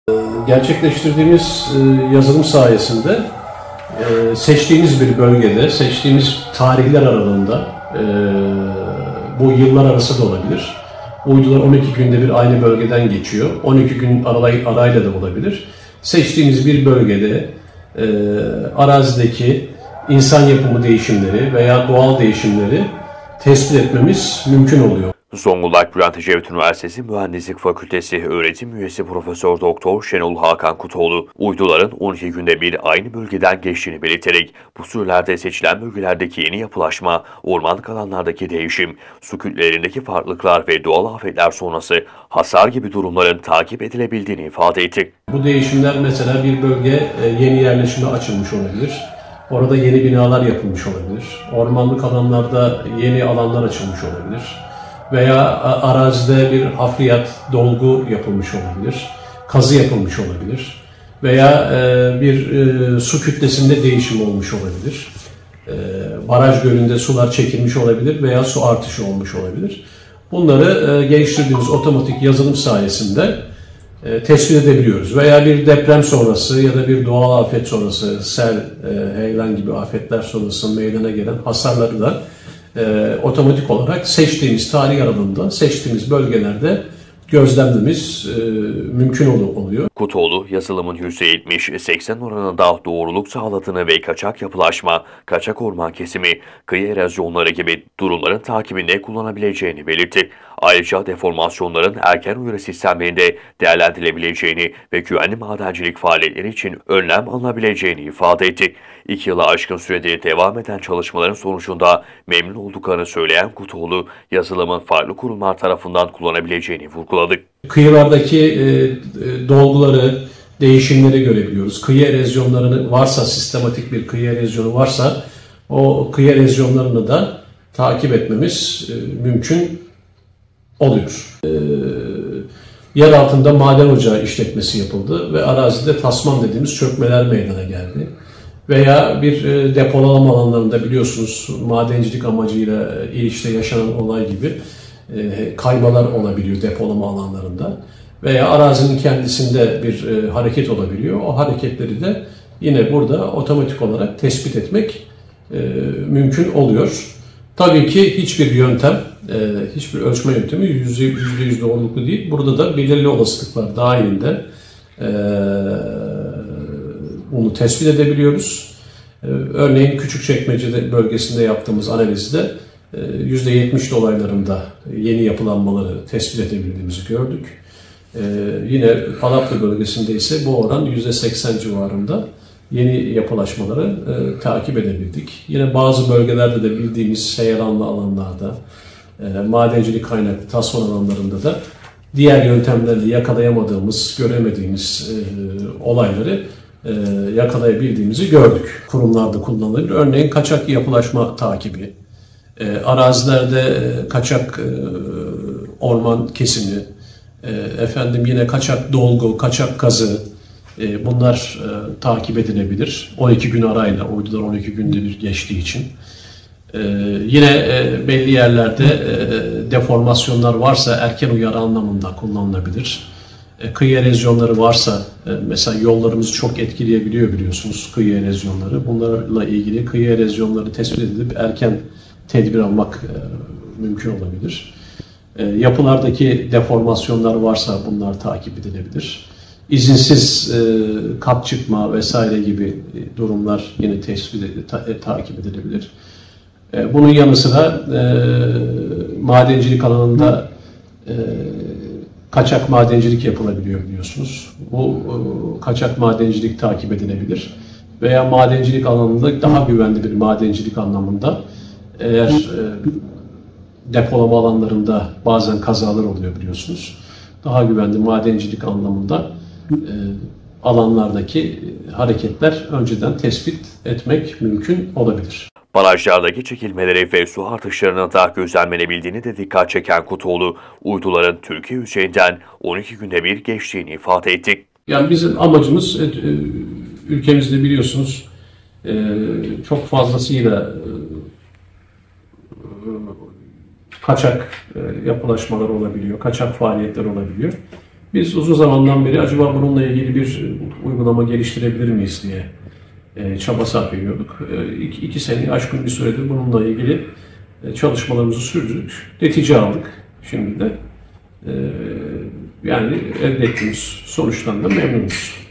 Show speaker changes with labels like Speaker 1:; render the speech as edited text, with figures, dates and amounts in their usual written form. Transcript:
Speaker 1: Gerçekleştirdiğimiz yazılım sayesinde seçtiğimiz bir bölgede, seçtiğimiz tarihler aralığında, bu yıllar arası da olabilir. Uydular 12 günde bir aynı bölgeden geçiyor. 12 gün arayla da olabilir. Seçtiğimiz bir bölgede arazideki insan yapımı değişimleri veya doğal değişimleri tespit etmemiz mümkün oluyor.
Speaker 2: Zonguldak Bülent Ecevit Üniversitesi Mühendislik Fakültesi öğretim üyesi Profesör Doktor Şenol Hakan Kutoğlu, uyduların 12 günde bir aynı bölgeden geçtiğini belirterek bu sürelerde seçilen bölgelerdeki yeni yapılaşma, ormanlık alanlardaki değişim, su kütlelerindeki farklılıklar ve doğal afetler sonrası hasar gibi durumların takip edilebildiğini ifade etti.
Speaker 1: Bu değişimler mesela bir bölge yeni yerleşime açılmış olabilir. Orada yeni binalar yapılmış olabilir. Ormanlık alanlarda yeni alanlar açılmış olabilir. Veya arazide bir hafriyat, dolgu yapılmış olabilir, kazı yapılmış olabilir veya bir su kütlesinde değişim olmuş olabilir. Baraj gölünde sular çekilmiş olabilir veya su artışı olmuş olabilir. Bunları geliştirdiğimiz otomatik yazılım sayesinde tespit edebiliyoruz. Veya bir deprem sonrası ya da bir doğal afet sonrası, sel, heyelan gibi afetler sonrası meydana gelen hasarları da otomatik olarak seçtiğimiz tarih aralığında, seçtiğimiz bölgelerde gözlemlememiz mümkün oluyor.
Speaker 2: Kutoğlu, yazılımın %70-80 oranında doğruluk sağladığını ve kaçak yapılaşma, kaçak orman kesimi, kıyı erozyonları gibi durumların takibinde kullanabileceğini belirtti. Ayrıca deformasyonların erken uyarı sistemlerinde değerlendirilebileceğini ve güvenli madencilik faaliyetleri için önlem alınabileceğini ifade etti. 2 yıla aşkın süredir devam eden çalışmaların sonucunda memnun olduklarını söyleyen Kutoğlu, yazılımın farklı kurumlar tarafından kullanabileceğini vurguladı.
Speaker 1: Kıyılardaki dolguları, değişimleri görebiliyoruz. Kıyı erozyonlarını varsa, sistematik bir kıyı erozyonu varsa o kıyı erozyonlarını da takip etmemiz mümkün oluyor. Yer altında maden ocağı işletmesi yapıldı ve arazide tasman dediğimiz çökmeler meydana geldi. Veya bir depolama alanlarında biliyorsunuz madencilik amacıyla işte yaşanan olay gibi kaymalar olabiliyor depolama alanlarında. Veya arazinin kendisinde bir hareket olabiliyor. O hareketleri de yine burada otomatik olarak tespit etmek mümkün oluyor. Tabii ki hiçbir yöntem, hiçbir ölçme yöntemi %100 doğruluklu değil. Burada da belirli olasılıklar dahilinde bunu tespit edebiliyoruz. Örneğin Küçükçekmece bölgesinde yaptığımız analizde %70 dolaylarında yeni yapılanmaları tespit edebildiğimizi gördük. Yine Alaplı bölgesinde ise bu oran %80 civarında yeni yapılaşmaları takip edebildik. Yine bazı bölgelerde de bildiğimiz heyelanlı alanlarda, madencilik kaynaklı tasman alanlarında da diğer yöntemlerle yakalayamadığımız, göremediğimiz olayları yakalayabildiğimizi gördük. Kurumlarda kullanılır. Örneğin kaçak yapılaşma takibi, arazilerde kaçak orman kesimi, yine kaçak dolgu, kaçak kazı, bunlar takip edilebilir. 12 gün arayla, uydular 12 günde bir geçtiği için. Yine belli yerlerde deformasyonlar varsa erken uyarı anlamında kullanılabilir. Kıyı erozyonları varsa, mesela yollarımızı çok etkileyebiliyor biliyorsunuz kıyı erozyonları. Bunlarla ilgili kıyı erozyonları tespit edilip erken tedbir almak mümkün olabilir. Yapılardaki deformasyonlar varsa bunlar takip edilebilir. İzinsiz kat çıkma vesaire gibi durumlar yine takip edilebilir. Bunun yanı sıra madencilik alanında kaçak madencilik yapılabiliyor biliyorsunuz. Bu kaçak madencilik takip edilebilir. Veya madencilik alanında daha güvenli bir madencilik anlamında eğer depolama alanlarında bazen kazalar oluyor biliyorsunuz. Daha güvenli madencilik anlamında alanlardaki hareketler önceden tespit etmek mümkün olabilir.
Speaker 2: Barajlardaki çekilmeleri ve su artışlarının da gözlemlenebildiğini de dikkat çeken Kutoğlu, uyduların Türkiye üzerinden 12 günde bir geçtiğini ifade etti.
Speaker 1: Yani bizim amacımız ülkemizde biliyorsunuz çok fazlasıyla kaçak yapılaşmalar olabiliyor, kaçak faaliyetler olabiliyor. Biz uzun zamandan beri acaba bununla ilgili bir uygulama geliştirebilir miyiz diye çaba sarf ediyorduk. 2 seneyi aşkın bir süredir bununla ilgili çalışmalarımızı sürdürdük. Netice aldık şimdi de. Yani elde ettiğimiz sonuçtan da memnunuz.